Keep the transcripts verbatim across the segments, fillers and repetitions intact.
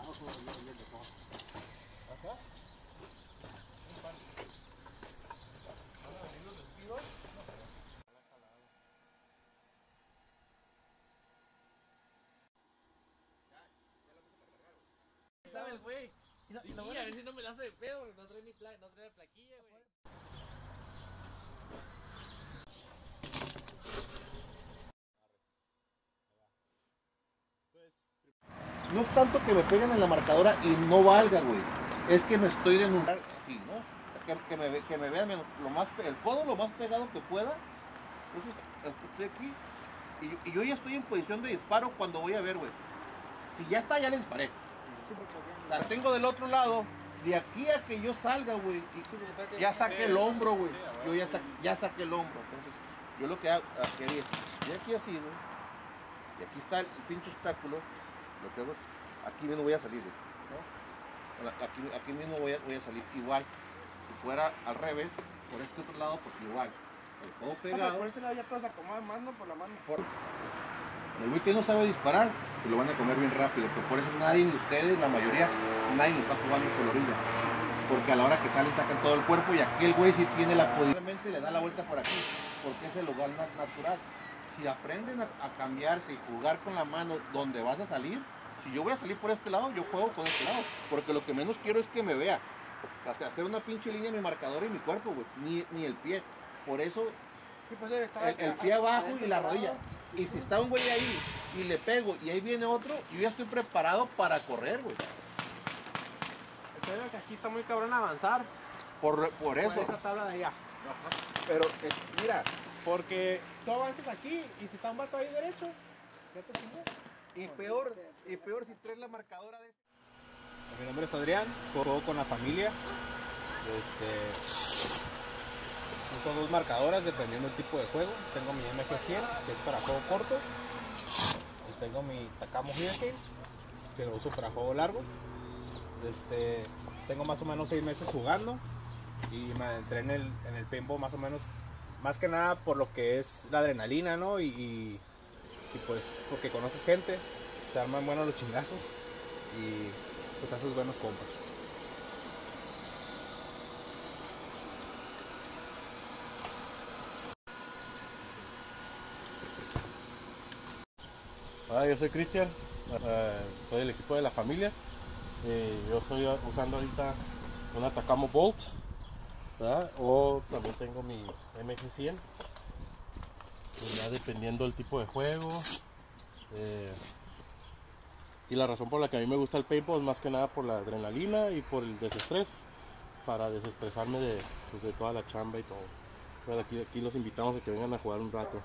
¿Acá? ¿Sabe el güey? Sí, a ver si no me la hace de pedo, porque no trae ni pla no trae la plaquilla, güey. No es tanto que me peguen en la marcadora y no valga, güey. Es que me estoy denunciando así, ¿no? Que, que, me, que me vean lo más, el codo lo más pegado que pueda. Entonces, estoy aquí. Y yo, y yo ya estoy en posición de disparo cuando voy a ver, güey. Si ya está, ya le disparé. Sí, la tengo del otro lado. De aquí a que yo salga, güey, ya saqué el hombro, güey. Yo ya, sa ya saqué el hombro. Entonces, yo lo que hago, que haría es, estoy aquí así, güey. Y aquí está el, el pinche obstáculo. Lo que hago es, aquí mismo voy a salir, ¿no? Aquí, aquí mismo voy a, voy a salir igual. Si fuera al revés, por este otro lado, pues igual. El codo pegado. Por este lado ya todos acomodan mano por la mano. Por... El güey que no sabe disparar, pues lo van a comer bien rápido. Pero por eso nadie de ustedes, la mayoría, nadie lo está jugando por la orilla. Porque a la hora que salen sacan todo el cuerpo y aquí el güey sí tiene la posibilidad, le da la vuelta por aquí. Porque es el lugar natural. Si aprenden a, a cambiarse y jugar con la mano donde vas a salir, si yo voy a salir por este lado, yo juego por este lado. Porque lo que menos quiero es que me vea. O sea, hacer una pinche línea en mi marcador y mi cuerpo, güey. Ni, ni el pie. Por eso, sí, pues el, el pie abajo y la rodilla. Y si está un güey ahí y le pego y ahí viene otro, yo ya estoy preparado para correr, güey. Espero que aquí está muy cabrón avanzar. Por, por eso. Por esa tabla de allá. Pero, eh, mira. Porque tú avanzas aquí y si está un vato ahí derecho, ya te chingó. Y peor, y peor si traes la marcadora de... Mi nombre es Adrián, juego con la familia. Este, uso dos marcadoras dependiendo del tipo de juego. Tengo mi M G cien, que es para juego corto. Y tengo mi Takamo Hurricane, que lo uso para juego largo. Este, tengo más o menos seis meses jugando. Y me entré en el, en el paintball más o menos, más que nada por lo que es la adrenalina, ¿no? Y, y, y pues porque conoces gente, se arman buenos los chingazos y pues haces buenos compas. Hola, yo soy Cristian, uh, soy del equipo de la familia. Eh, yo estoy usando ahorita una Takamo Bolt, ¿verdad? O también tengo mi M G cien. Y ya dependiendo del tipo de juego. Eh, y la razón por la que a mí me gusta el paintball es más que nada por la adrenalina y por el desestrés, para desestresarme de, pues, de toda la chamba y todo. O sea, aquí, aquí los invitamos a que vengan a jugar un rato.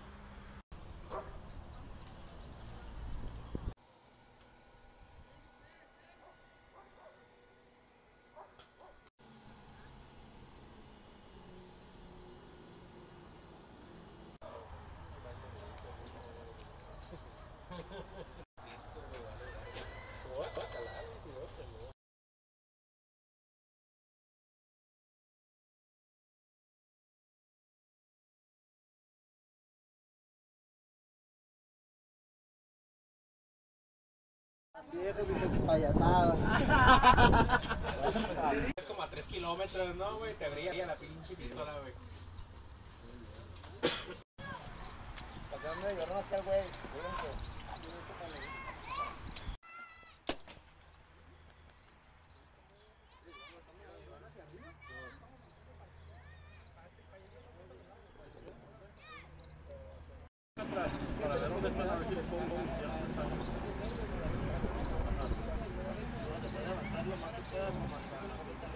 Es como a tres kilómetros, ¿no, güey? Te brilla la pinche pistola, güey. Para ver dónde están, a ver si le pongo ya dónde están. Voy a avanzar lo más que pueda como hasta la vuelta.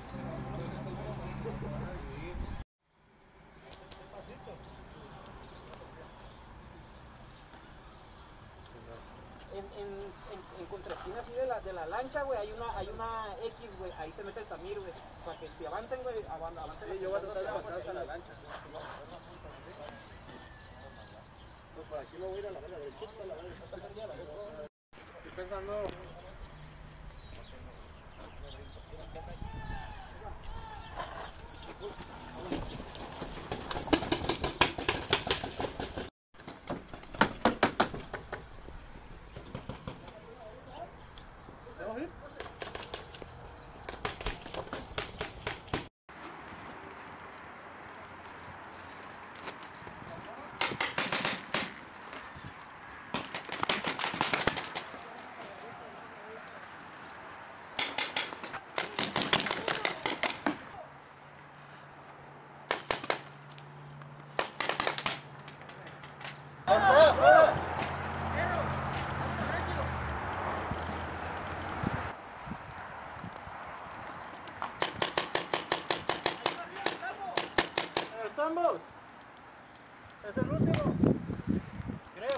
En, en, en, en contraesquina así de la, de la lancha, güey, hay una, hay una X, güey, ahí se mete el Samir, güey, para que si avancen, güey, avancen. Sí, yo voy a tratar de avanzar hasta la lancha. Pues por aquí me voy a ir a la verga, derechito a la verga, está perdida la verga. Estoy pensando... ¿Te vas a ir? ¡Está afuera! ¡Estamos! Es el último. Creo.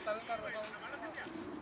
está el carro.